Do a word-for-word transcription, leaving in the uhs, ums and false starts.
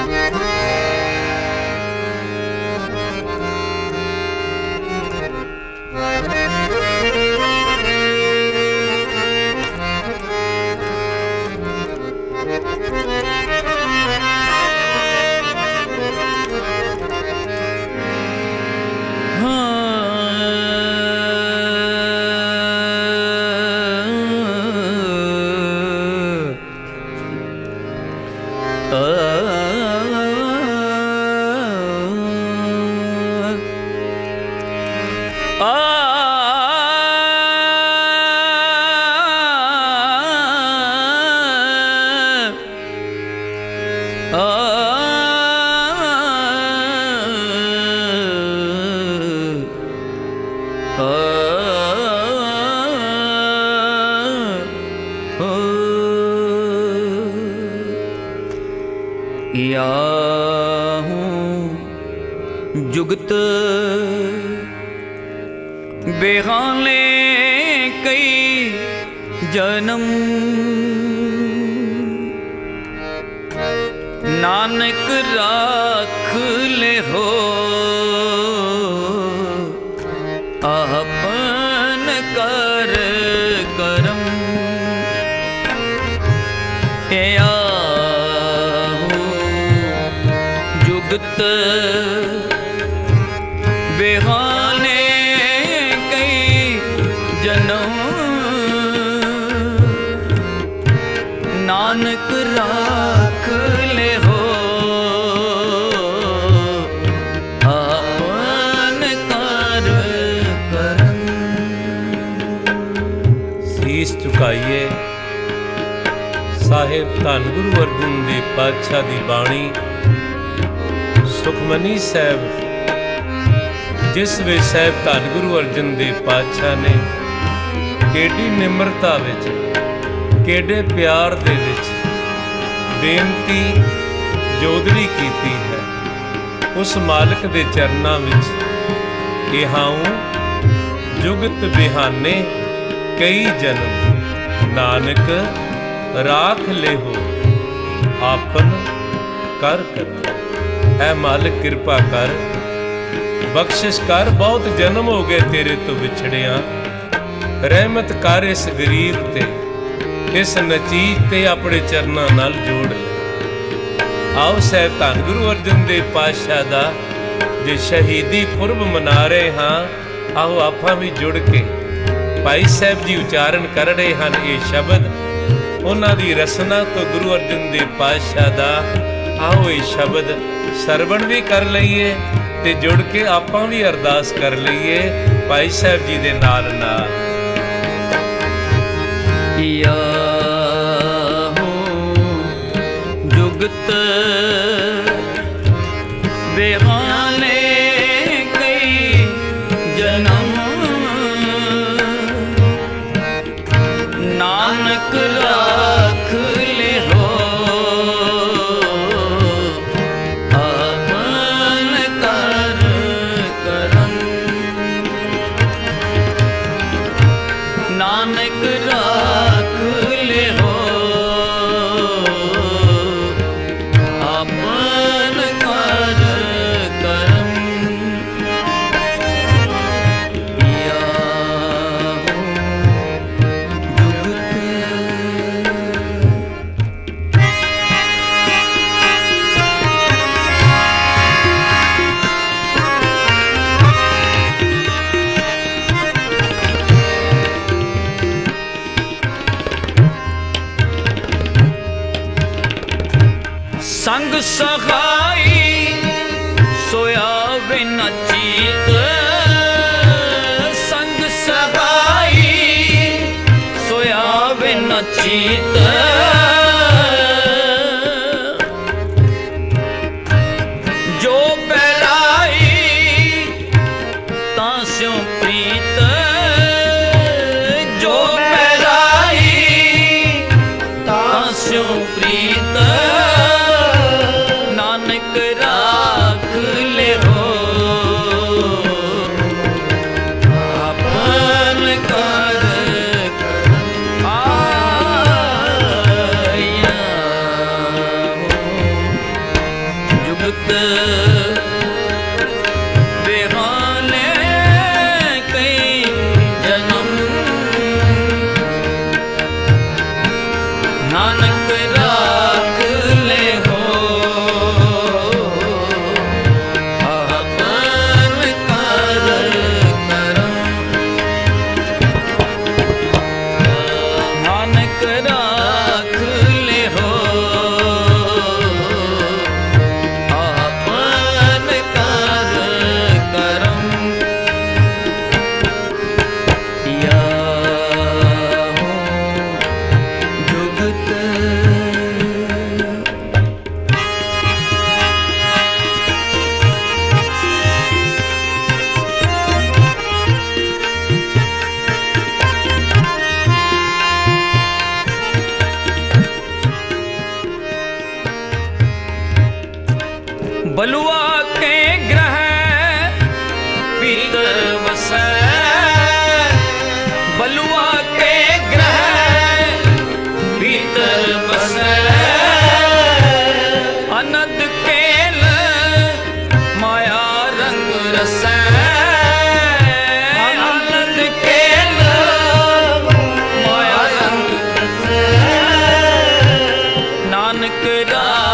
जुगत बेहाले कई जन्म नानक राख ले हो आपन कर करम आहो जुगत बेहाने कई जन्म नानक राख ले हो आपन कर करम। शीश झुकाइए साहिब धन गुरु अर्जन देव पातशाह दी बाणी सुखमनी साहब जिस वे साहब धन गुरु अर्जन देव पातशाह ने केडी निमरता विच केडे प्यार दे विच बेनती जोदड़ी कीती है उस मालिक दे चरनां विच कि हाऊं जुगत बिहाने कई जन्म नानक राख ले हो आपन कर कर। ऐ मालिक कृपा कर बख्शिश कर बहुत जन्म हो गए तेरे तो बिछड़िया रहमत कर इस गरीब ते इस नचीज ते अपने चरनां नाल जोड़ ले। आओ साहिब धन गुरु अर्जन देव पातशाह दा जे शहीदी पुरब मना रहे हाँ आओ आपां भी जुड़ के भाई साहब जी उचारण कर रहे हैं ये शब्द उन्हां दी रसना तो गुरु अर्जन देव पातशाह दा आओ ये शब्द सरवण भी कर लईए ते जुड़ के आपां भी अरदास कर लईए भाई साहब जी दे नाल नाल। या हो जुगत बेहाने कई जन्म नानक राख ले हो आपन कर करम। नानक राख ले हो आपन कर करम। या हो जुगत संग सखाई सोया बिन चीत संग सखाई सोया बिन चीत जो पहराई तां स्यों प्रीत जो पहराई तां स्यों प्रीत नानक राख ले हो आपन कर करम। आया हो जुगत बेहाले कई जन्म नानक राख ले हो आपन कर करम नानक राख ले हो आपन कर करम या हो जुगत बलुआ के ग्रह भीतर बसै बलुआ के ग्रह भीतर बसै अनंत केल माया रंग रसै अनंत केल माया रंग रसै नानक रा